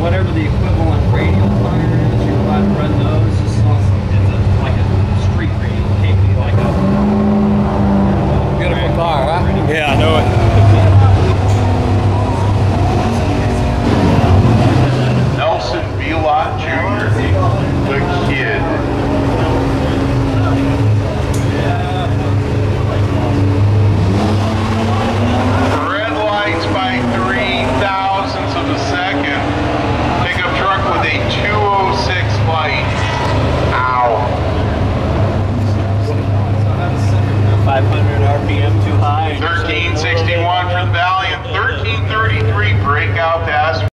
whatever the equivalent radial tire is, you're allowed to run those. It's like a street radial. It can't be like a beautiful car, huh? Yeah, I know it. Nelson Belot Jr., the kid. Red lights by 0.003 of a second. Pickup truck with a 206 light. Ow. 500 RPM too high. 1361 for the Valiant. 1333 breakout pass.